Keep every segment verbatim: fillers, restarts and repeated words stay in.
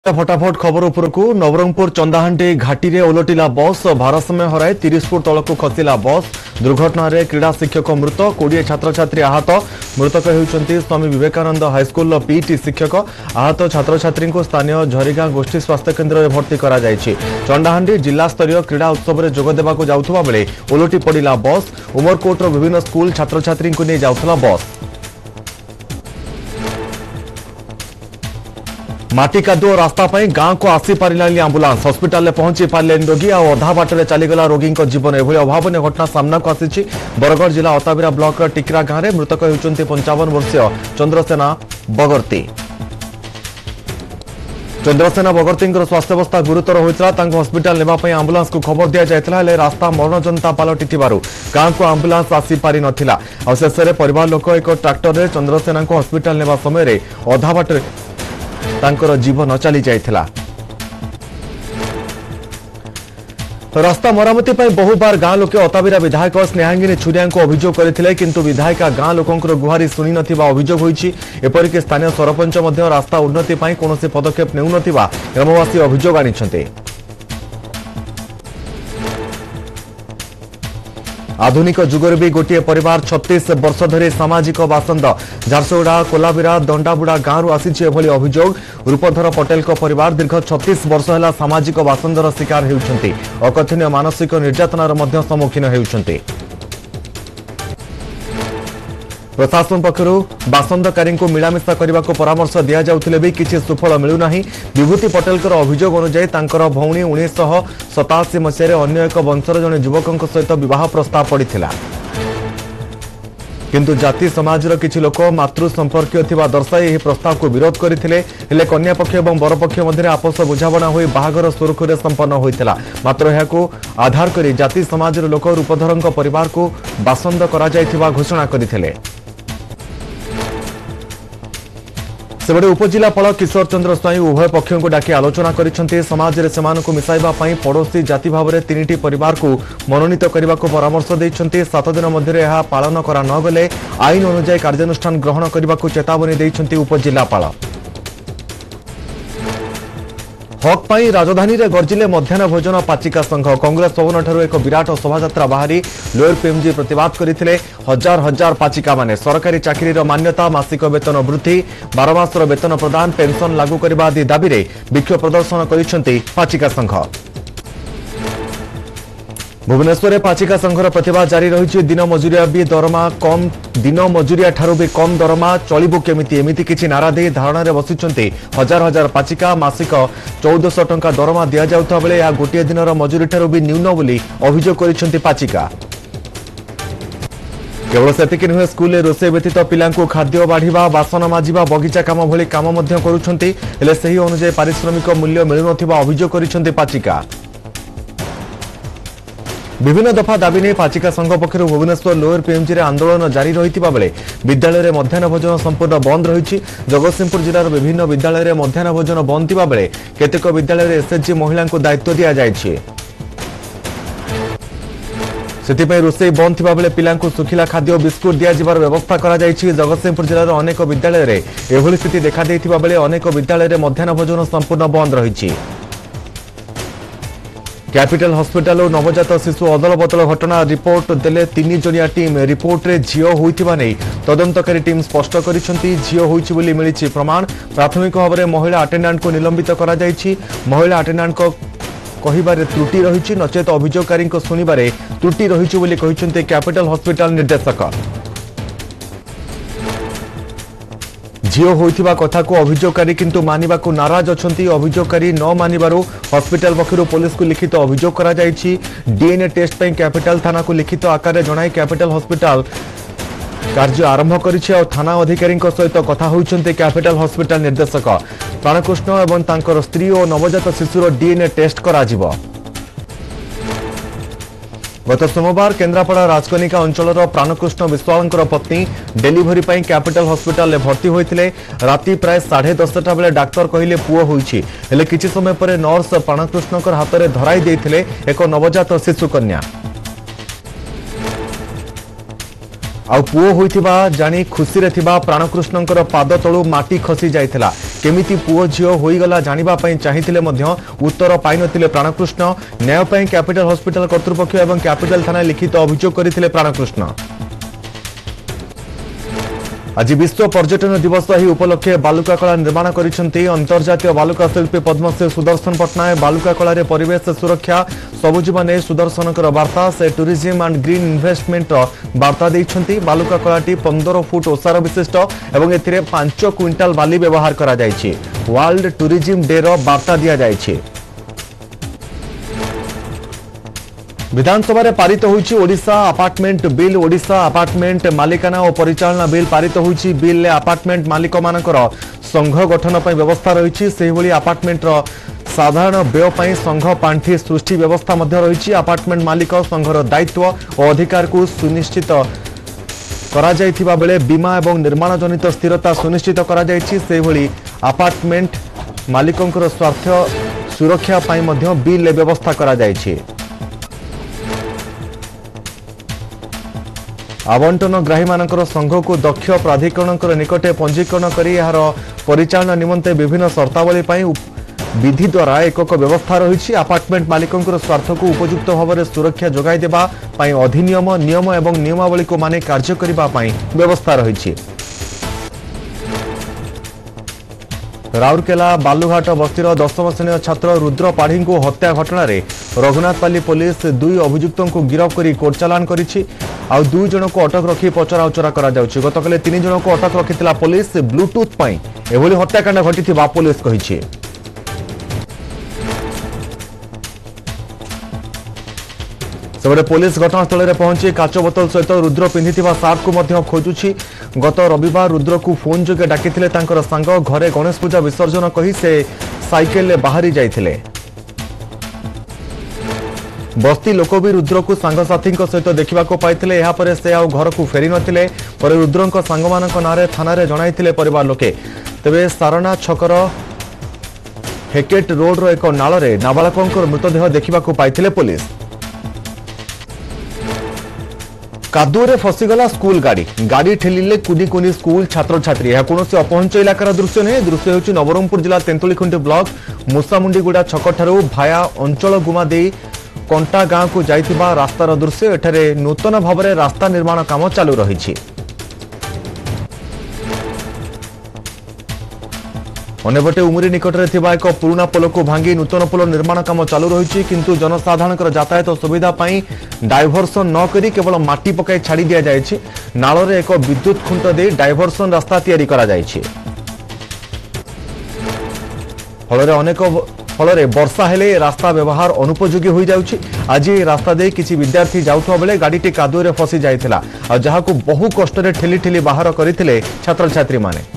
फटाफट खबर उपरकू नवरंगपुर चंदाहांडी घाटी रे ओलटिला बस भारसाम्य हराई तीस फुट तलक खसला बस दुर्घटना रे क्रीड़ा शिक्षक मृत कोड़े छात्र छात्री आहत मृतक होउछंती स्वामी विवेकानंद हाईस्कूल पीटी शिक्षक आहत छात्र छात्री को स्थानीय झरीगां गोष्ठी स्वास्थ्य केन्द्र में भर्ती करा जायछि। चंदाहांडी जिला स्तरीय क्रीड़ा उत्सव में जोग देबाकू जाउथबा बेले ओलटि पड़िला बस उमरकोट विभिन्न स्कूल छात्र छात्री को नहीं जाउथला बस माटी कादुओ रास्ता पर गांव को आसी पारिलानी आंबुलांस हॉस्पिटल में पहुंची पारिलेनी रोगी आ अधा बाटर चलीगला रोगी जीवन एभली अभावन घटना सामना को आसी। बरगढ़ जिला अताबिरा ब्लॉक टिकरा गांव में मृतक होउछंती पंचावन वर्षीय चंद्रसेना बगर्ती। चंद्रसेना बगर्ती स्वास्थ्यावस्था गुरुतर होता हॉस्पिटल नेबापी आंबुलांस को खबर दि जाता रास्ता मरणजंता पलटि गांव को आंबुलांस आसी पारि नथिला। शेष में परिवार लोक एक ट्रैक्टर में चंद्रसेना को हॉस्पिटल नेबा समय अधा बाटर तांकर जीवन चली जाइथिला। रास्ता मरामती पर बहु बार गांव लोके अताबिरा विधायक स्नेहांगिनी छुरिया को अभियोग करथिले किंतु विधायिका गांव लोकंकर गुहारी सुनी नथिबा अभियोग होईछि। एपरिक स्थानीय सरपंच मध्य रास्ता उन्नति पई कोनोसी पदक्षेप नेउ नथिबा ग्रामवासी अभियोग आनिछन्ते। आधुनिक जुगर भी गोटे परिवार छत्तीस वर्ष धरी सामाजिक बासंद झारसुगुड़ा कोलाबिरा दंडाबुड़ा गांव आसी अभियोग। रूपधर पटेल को परिवार दीर्घ छत्तीस वर्ष है सामाजिक बासंदर शिकार होउछन्ती अकथनीय मानसिक निर्यातनार मध्य सम्मुखीन होउछन्ती। प्रशासन पक्षरु बासंदकारी को मिलामिशा करने को परामर्श दि जाउथिले भी किछि सुफल मिलुना। विभूति पटेल अभियोग अनुसार तांकर भौणी उन्नीस सताशी मसीह अन्य एक वंशर जड़े युवक सहित विवाह प्रस्ताव पड़िथिला किंतु जाति समाजर किछि लोक मातृ संपर्कीय थिबा दर्शाई एही प्रस्ताव को विरोध करथिले। हेले कन्या पक्ष एवं बर पक्ष मध्य आपस बुझामणा होई बाहागर सुरखुरे संपन्न होइथिला। मात्र एहाको आधार करी जाति समाजर लोक रूपधरंक परिवार को बासंद करा जायथिबा घोषणा करथिले। सेबडे उपजिलापाल किशोर चंद्र स्वाई उभय पक्षों को डाकी आलोचना करिसेंती। समाज रे सेमानकु मिसाइबा पई पड़ोसी जाति भाव रे तीनिटी परिवार को मनोनीत करने को परामर्श देइसेंती। सात दिन मध्य यह पालन करा न गले आईन अनुसार कार्यानुष्ठान ग्रहण करने को चेतावनी देइसेंती उपजिलापाल। हक पाई राजधानी रे गर्जिले मध्याह्न भोजन पाचिका संघ कांग्रेस भवन ठारू एक विराट शोभायात्रा बाहरी लोअर पीएमजी प्रतिवाद करथिले। हजार हजार पाचिका माने सरकारी चाकरी रो मान्यता मासिक वेतन वृद्धि बारह मासर वेतन प्रदान पेंशन लागू करबा आदि दाबी रे विक्षोभ प्रदर्शन करिसेंती पाचिका संघ। भुवनेश्वर पाचिका संघर प्रतिवाद जारी रही। दिन मजुरिया भी दरमा कम दिन मजुरिया ठारू भी कम दरमा चलिबो केमिति एमिति किछि नारा दे धारणा रे बसिचंती हजार हजार पाचिका मासिक चौदह सौ टंका दरमा दिया जाउथा बेले या गोटे दिनर मजुरी ठारू भी न्यून बोली अभियोग करिसेंती पाचिका। केवल सेतिक नुहे स्कूल रोषे व्यतीत पिलांको खाद्य बाढ़िबा बासन माजिबा बगीचा काम भली काम मध्य करुछंती हेले सही अनुसार पारिश्रमिक मूल्य मिलु नथिबा अभियोग करिसेंती पाचिका। विभिन्न दफा दाबी नहीं पाचिका संघ पक्षर भुवनेश्वर लोअर पीएमजी रे आंदोलन जारी रही बेले विद्यालय रे मध्याह्न भोजन संपूर्ण बंद रही। जगतसिंहपुर जिलार विभिन्न विद्यालय रे मध्याह्न भोजन बंद थिबा बेले केतेक विद्यालय रे एसएचजी महिला को दायित्व दिया जायछि। सेतिपई रोषे बंद थिबा बेले पिलांको सुखिला खाद्य बिस्कुट दिया जिबार व्यवस्था करा जायछि। जगतसिंहपुर जिलार अनेक विद्यालय रे एभली स्थिति देखा देइथिबा बेले अनेक विद्यालय रे मध्याह्न भोजन संपूर्ण बंद रही। कैपिटल हॉस्पिटल और नवजात शिशु अदल बदल घटना रिपोर्ट देले तीन जनिया टीम रिपोर्ट रे झियो होइथिबा नै तदंतकारी टीम स्पष्ट करिसेंती। झियो होइछि बोली मिलिछि प्रमाण। प्राथमिक भाव में महिला अटेंडेंट को निलंबित करा जायछि। महिला अटेंडेंट को कहिबारे त्रुटि रहिछि नचेत अभियोगकारी को सुनिबारे त्रुटि रहिछि बोली कहिसेंती कैपिटल हॉस्पिटल निर्देशक। झियो होइथिबा कथा को अभियोगकारी किंतु मानिबा को नाराज अछंती। अभियोगकारी न मानिबारु हॉस्पिटल पक्षरु पुलिस को लिखित अभियोग करा जायछि। डीएनए टेस्ट पई कैपिटल थाना को लिखित आकार जणाई कैपिटल हॉस्पिटल कार्य आरंभ करिछि और थाना अधिकारी सहित कथा होइछन्ते कैपिटल हॉस्पिटल निर्देशक। प्राणकृष्ण एवं तांकर स्त्री और नवजात शिशुर डीएनए टेस्ट करा जिवो। गत सोमवार केन्द्रापड़ा राजकनिका अंचल प्राणकृष्ण विश्वाल पत्नी डेलीवरी पर कैपिटल हॉस्पिटल भर्ती होते राति प्राय साढ़े दसटा बेले डाक्तर कहले पुओ होइछि हेले किछि समय पर नर्स प्राणकृष्ण हाथ में धराई देथिले एक नवजात शिशु कन्या। आउ पुओ होइथिबा जानी खुशी रे थिबा प्राणकृष्णकर पाद तळु माटी खसी जाइथिला केमिति पुओ झियो होइगला जानिबा पई चाहिथिले मध्य उत्तर पाइ नथिले प्राणकृष्ण न्याय पई कैपिटल हॉस्पिटल कर्तृपक्ष एवं कैपिटल थाना लिखित अभियोग करिथिले प्राणकृष्ण। आज विश्व पर्यटन दिवस ही उपलक्षे बालुका कला निर्माण करिसेंती अंतर्जातीय बालुका शिल्पी पद्मश्री सुदर्शन पट्टनायक। बालुका कला परिवेश सुरक्षा सबुजीवन ने सुदर्शनकर वार्ता से टूरिज्म एंड ग्रीन इन्वेस्टमेंट वार्ता देइछंती। बालुका कलाटी पंद्रह फुट ओसार विशिष्ट एवं एथिरे पांच क्विंटाल बाली व्यवहार करा जायछि। वर्ल्ड टूरिज्म डे रो वार्ता दिया जायछि। विधानसभा पारित होइछि Odisha apartment bill. Odisha apartment मालिकाना और परिचालना बिल पारित होइछि। बिल अपार्टमेंट मालिक मानकर संघ गठन पर व्यवस्था रही। से भली अपार्टमेंट साधारण व्यय पर संघ पांठी सृष्टि व्यवस्था रही। अपार्टमेंट मालिक संघर दायित्व और अधिकार को सुनिश्चित करा जायथिबा बेले बीमा और निर्माण जनित स्थिरता सुनिश्चित करा जायछि। से भली अपार्टमेंट मालिकंकर स्वार्थ सुरक्षा पई मध्य बिल व्यवस्था करा जायछि। आवंटन ग्राही मानकर संघ को दक्ष प्राधिकरण निकटे पंजीकरण करी यार परिचालन निमंते विभिन्न शर्तावली पई विधि द्वारा एकक व्यवस्था रही। अपार्टमेंट मालिकंकर स्वार्थ को उपयुक्त भाव में सुरक्षा जोगाई देबा पई अधिनियम नियम एवं नियमावली को माने कार्य करिबा पई व्यवस्था रही। राउरकेला बालुघाट बस्तीर दशम श्रेणी छात्र रुद्र पाढ़ी को हत्या घटना रे रघुनाथपाली पुलिस दुई अभियुक्तों को गिरफ्त कर कोर्ट चालान करिछि। आउ दुई जन को अटक रखी पचरा उचरा करा जाउछि। गतकाले तीन जन को अटक रखिथिला पुलिस ब्लूटूथ पई एभली हत्याकांड घटिथिबा पुलिस कहिछि। सेबडे पुलिस घटनास्थल में पहुंची काच बोतल सहित रुद्र पिंधिथिबा सार्ट को मध्य खोजुछि। गत रविवार रुद्र को फोन जोगे डाकिथिले तांकर सांग घरे गणेश पूजा विसर्जन कही से साइकेल ले बाहरी जाइथिले। बस्ती लोक भी रुद्र को सांगसाथी सहित देखा पाइथिले। एहा परे से आउ घर को फेरी नथिले। पर रुद्रंक सांगमानक नारे थाना रे जणाइथिले परिवार लोके। तेबे सारणा छकर हेकेट रोड रो एक नाल रे नाबालकंकर मृतदेह देखा पाइथिले पुलिस। कादुरे फसीगला स्कूल गाड़ी गाड़ी ठेलिले कुनी कुनी स्कूल छात्र छात्री। यह कौन अपहंच इलाकार दृश्य नहीं। दृश्य होची नवरंगपुर जिला तेंतुलीखुंटी ब्लॉक मुसामुंडीगुड़ा छक ठारू भाया अंचल गुमा दे कंटा गांव को जाइथिबा रास्तार दृश्य। एठारे नूतन भाव में रास्ता निर्माण काम चालू रही। अन्यपटे उमरी निकट में थिबा एक पुराना पोल को भांगी नूतन पोल निर्माण काम चालू रही। किंतु जनसाधारण यातायात सुविधा पाई डायभरसन न करी केवल माटी पकाई छाड़ी दिया जायछि। नाल रे एक विद्युत खुंट दे डायभरसन रास्ता तैयारी करा जायछि। फलरे अनेक फलरे वर्षा हेले रास्ता व्यवहार अनुपयोगी हो जाउछि। आज रास्ता दे किछि विद्यार्थी जाउथबा बेले गाड़ीटी कादुए रे फसी जाइथिला आ जहाकू बहु कष्ट रे ठेली ठेली बाहर करथिले छात्र छात्री माने।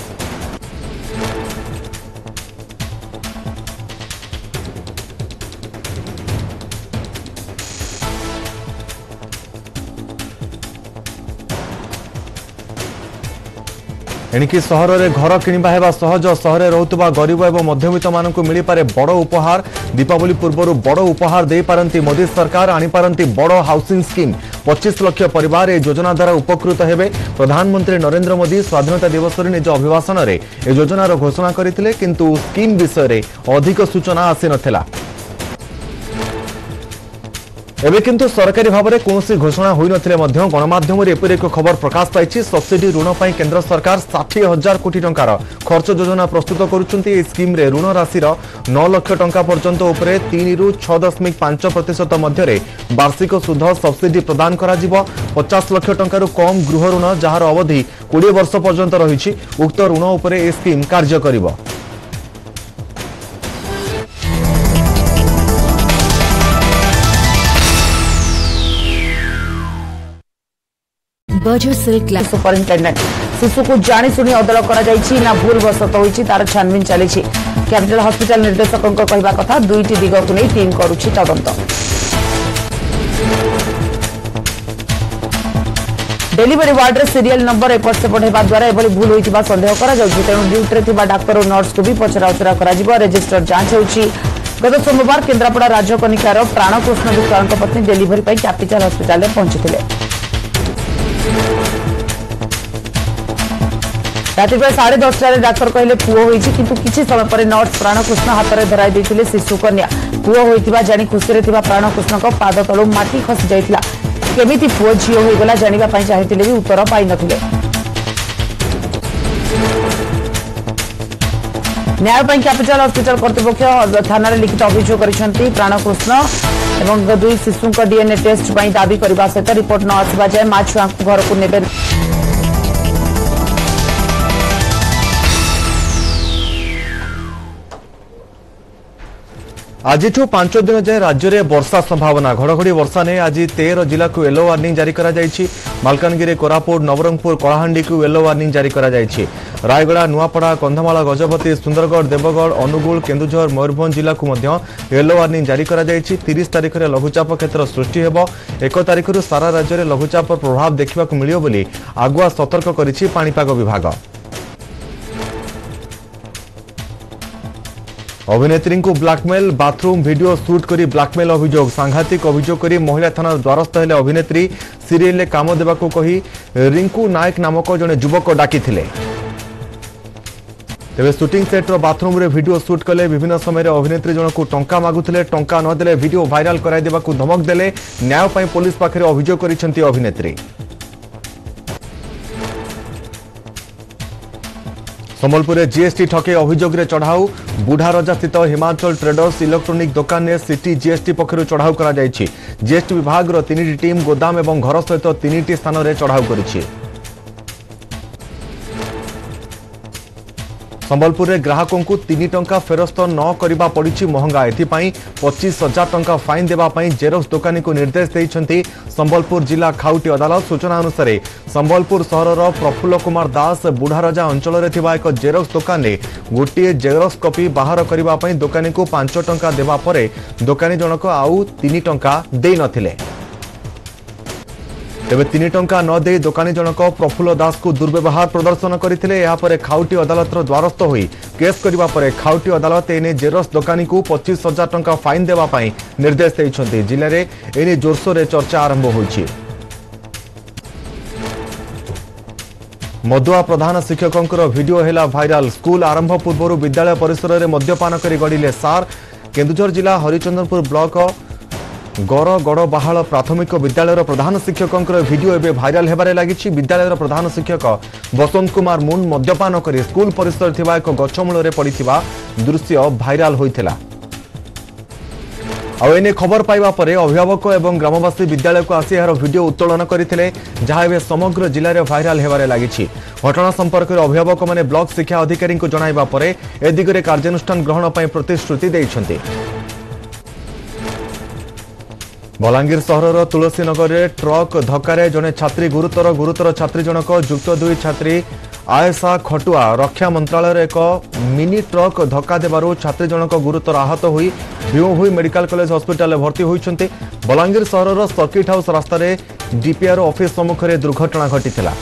एणिकी सहर में घर किणवा हेबा सहज। सहर रोहुतबा गरीब एवं मध्यवित्त मानक मिल पारे बड़ उपहार। दीपावली पूर्व बड़ उपहार दे पारंती मोदी सरकार। आनी पारंती बड़ हाउसिंग स्कीम। पच्चीस लाख परिवार ए योजना द्वारा उपकृत हेबे। प्रधानमंत्री नरेंद्र मोदी स्वाधीनता दिवस रे निज अभिभाषण में ए योजनार घोषणा करथिले किंतु स्कीम विषय रे अधिक सूचना आसी नथिला। एबे किंतु सरकारी भाव में कौन घोषणा होई नथिले मध्य गणमाध्यम रे एपरि एक खबर प्रकाश पाइछि। सब्सिडी ऋण पर केंद्र सरकार षाठी हजार कोटी टंकार खर्च योजना प्रस्तुत करुछंती। ए स्कीम रे ऋण राशि नौ लाख टंका पर्यंत उपरे तीन रु छह दशमिक पांच प्रतिशत मध्य वार्षिक सुध सब्सिडी प्रदान करा जिवो। पचास लाख टंकार कम गृह ऋण जार अवधि बीस वर्ष पर्यंत रही। उक्त ऋण उपरे ए स्कीम कार्य करिवो। बजर सिल्क क्लास सुपरिटेंडेंट शिशु को जाणीशुणी अदल ना भूल बसत होती तार छानबीन चली। कैपिटल हॉस्पिटल निर्देशकों कहवा कथा दुईटी दिग को नहीं टीम करुछि तदंत। डेलीवरी वार्ड रे सीरियल नंबर एपट सेपट होगा द्वारा एभली भूल होइतिबा संदेह करा जाउछि। तेणु ड्यूटी रे थिबा डाक्टर और नर्स को भी पचराउचरा करा जिवो। रजिस्टर जांच होउछि। गत सोमवार केन्द्रापड़ा राजकनिकार प्राणकृष्ण विश्वाल पत्नी डेलीवरी पर कैपिटल हॉस्पिटल में पहुंची। राति प्राय साढ़े दस डाक्तर कहले पुओ होइछि किंतु किछि समय पर नर्स प्राणकृष्ण हाथ में धराई देथिले शिशु कन्या पुओ होइतिबा जानी खुशी रे थिबा प्राणकृष्ण को पाद तळु माटी खसी जाइतिला केमिति पुओ झियो होई गला जानिबा पई चाहितिले भी उत्तर पाई नथिले न्याय पई कैपिटल हॉस्पिटल कर्तृपक्ष थाना रे लिखित अभियोग करिसेंती प्राणकृष्ण एवं दुई शिशु को डीएनए टेस्ट पई दाबी करबा सहित रिपोर्ट न आसबा जाय मां छुआ घर को नेबे आज पांच दिन जाए राज्य में वर्षा संभावना घड़घड़ी वर्षा ने आज तेरह जिला को येलो वार्निंग जारी करा जायछि। मालकानगिरी कोरापुट नवरंगपुर कलाहांडी को येलो वार्निंग जारी करा जायछि। रायगड़ा नुआपड़ा कंधमाल गजपति सुंदरगढ़ देवगढ़ अनुगुल केन्दुझर मयूरभंज जिला को मध्य येलो वार्निंग जारी करा जायछि। तीस तारिख में लघुचाप क्षेत्र सृष्टि हेबो। एक तारिख सारा राज्य में लघुचाप प्रभाव देखा मिलियो बोली आगुआ सतर्क करिछि पाणीपाग विभाग। अभिनेत्री को ब्लैकमेल बाथरूम वीडियो शूट करी ब्लैकमेल अभियोग सांघातिक अभियोग करी महिला थाना द्वारस्थ हेले अभिनेत्री सीरियल में काम देवा को कही रिंकू नायक नामक जड़े युवक डाकी तेरे शूटिंग सेट्र बाथरूम रे वीडियो शूट कले विभिन्न समय अभिनेत्री जनक टंका मागुले टंका नदेले वीडियो भाइराल कराई देवाकू धमक देले न्याय पाई पुलिस पाखरे अभियोग करिसेंती अभिनेत्री। संबलपुर में जीएसटी ठके अभियोग रे चढ़ाऊ बुढ़ारजा स्थित हिमाचल ट्रेडर्स इलेक्ट्रोनिक दुकान में सिटी जीएसटी पक्षर चढ़ाऊ करा जायछि। जीएसटी विभाग रो तीन टीम गोदाम एवं घर सहित तीन स्थान में चढ़ाऊ करिछि। संबलपुर में ग्राहकों को तीन टंका फेरस्त न करबा पड़ी महंगा एथिपाई पच्चीस हजार टंका फाइन देवाई जेरोक्स दुकानी को निर्देश देइछंती संबलपुर जिला खाउटी अदालत। सूचना अनुसार संबलपुर सहर प्रफुल्ल कुमार दास बुढ़ारजा अंचल में थिबा एक जेरोक्स दुकान में गोटे जेरोक्स कॉपी बाहर करने दुकानी को पांच टंका देवा परे दुकानी जनक आउ तीन टंका दे नथिले। तेबे तीन टंका न दे दुकानी जनक प्रफुल्ल दास को दुर्व्यवहार प्रदर्शन करथिले। या परे खाउटी अदालत द्वारस्थ होई केस करिबा परे खाउटी अदालत एने जेरोक्स दुकानी को पच्चीस हजार टंका फाइन देवा पाई निर्देश दैछंती। जिले रे एने जोरसोर रे चर्चा आरंभ होईछि। मदुआ प्रधान शिक्षकों वीडियो हेला भाइराल। स्कूल आरंभ पूर्व विद्यालय परिसर में मद्यपान कर गड़िले सार। केन्दुझर जिला हरिचंद्रपुर ब्लॉक गौरगड़ बाहाल प्राथमिक विद्यालय प्रधान शिक्षकों वीडियो एवं भाइराल होबार लगी। विद्यालय प्रधान शिक्षक बसंत कुमार मुन मद्यपान कर स्कूल परिसर थिबा एक गछमूल पड़िथिबा दृश्य भाइराल होइथिला। आने खबर पाइबा परे अभिभावक एवं ग्रामवासी विद्यालय को आसी यार वीडियो उत्तोलन करथिले जहां एबे समग्र जिले में भाइराल होबार लगी। घटना संपर्क में अभिभावक माने ब्लॉक शिक्षा अधिकारी को जणाइबा परे ए दिगरे कार्यानुष्ठान ग्रहण पई प्रतिश्रुति दैछंती। बलांगीर सहर तुलसी नगर में ट्रक धक्का जड़े छात्री गुरुतर गुरुतर छात्री जनक युक्त दुई छात्री आयसा खटुआ रक्षा मंत्रालय एक मिनी ट्रक धक्का देवार छात्री जनक गुरुतर आहत हुई भीमभोई मेडिकल कॉलेज हॉस्पिटल भर्ती होइछन्ते। बलांगीर सहर सर्किट हाउस रास्ता डीपीआर ऑफिस सम्मुख में दुर्घटना घटी।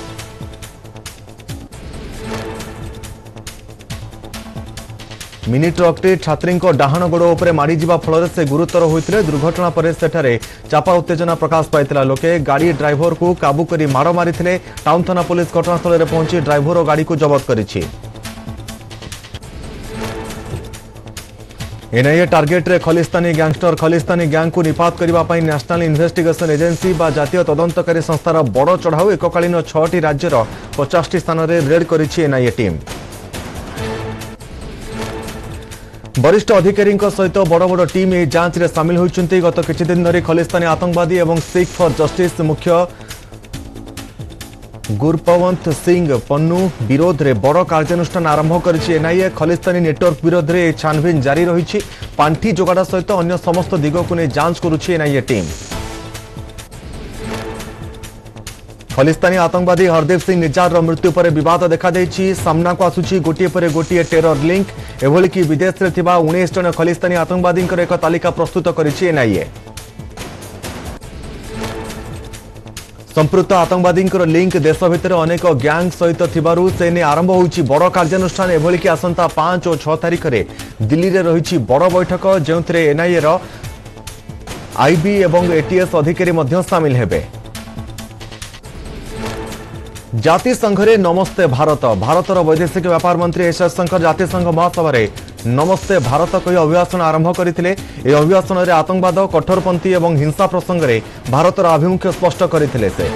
मिनी ट्रकटी छात्री डाहाण गोड़ उपर माड़ी जावा फल से गुरुतर होते। दुर्घटना पर सेठारे चापा उत्तेजना प्रकाश पाई लोके गाड़ी ड्राइवर को काबू कर माड़ मारी। टाउन थाना पुलिस घटनास्थल में पहुंची ड्राइवर और गाड़ी को जबत करिछि। एनआईए टार्गेट रे खलिस्तानी गैंगस्टर खलिस्तानी गैंग को निपात करने नेशनल इन्वेस्टिगेशन एजेंसी बा जातीय तदंतकारी संस्थार बड़ चढ़ाऊ एककालीन छटी राज्यर पचास स्थान में रेड करिछि एनआईए टीम। वरिष्ठ अधिकारी सहित बड़ बड़ टीम यह जांच रे सामिल होइछन्ते। गत किछि दिन धरी खलिस्तानी आतंकवादी एवं सिख फॉर जस्टिस मुख्य गुरपवंत सिंह पन्नू विरोध में बड़ कार्यानुष्ठान आरंभ करिछि एनआईए। खलिस्तानी नेटवर्क विरोध में छानबीन जारी रही। पांठी जोगाड़ सहित अन्य समस्त दिग को नहीं जांच करुछि एनआईए टीम। खलिस्तानी आतंकवादी हरदीप सिंह निज्जार मृत्यु पर विवाद देखा देछि। सामना को आसुछि गोटिए पर गोटिए टेरर लिंक। एभली कि विदेश में थिबा उन्नीस जन खलिस्तानी आतंकवादी एक तालिका प्रस्तुत करिछि एनआईए। संपृक्त आतंकवादी लिंक देश भितर अनेक गैंग सहित थिबारु से ने आरंभ होइछि बड़ कार्यानुष्ठान। एभली कि आसंता पांच और छह तारिख में दिल्ली में रही बड़ बैठक जो एनआईए रो आईबी एवं एटीएस अधिकारी सामिल हेबे। जातिसंघ रे नमस्ते भारत भारतर वैदेशिक व्यापार मंत्री एस जयशंकर जातिसंघ महासभा नमस्ते भारत कही अभिभाषण आरंभ करते अभिभाषण में आतंकवाद कठोरपंथी और हिंसा प्रसंग में भारतर आभिमुख्य स्पष्ट करते से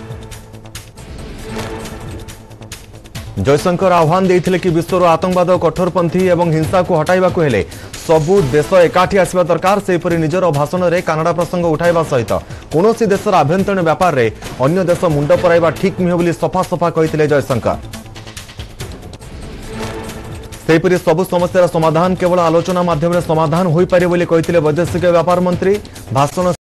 जयशंकर आह्वान देते कि विश्वर आतंकवाद कठोरपंथी और हिंसा को हटाइबा को हेले सबु देश एकाठी आसिबा दरकार सेपरि निजर भाषण में कानाडा प्रसंग उठाइबा सहित कौनसी देशर आभ्यंतरीण व्यापार में अन्य देश मुंड पराइबा ठीक नुहे बोली सफा सफा कहते जयशंकर सेपरि सबु समस्यार समाधान केवल आलोचना माध्यम समाधान हो पारे बोली कहते वैदेशिक व्यापार मंत्री भाषण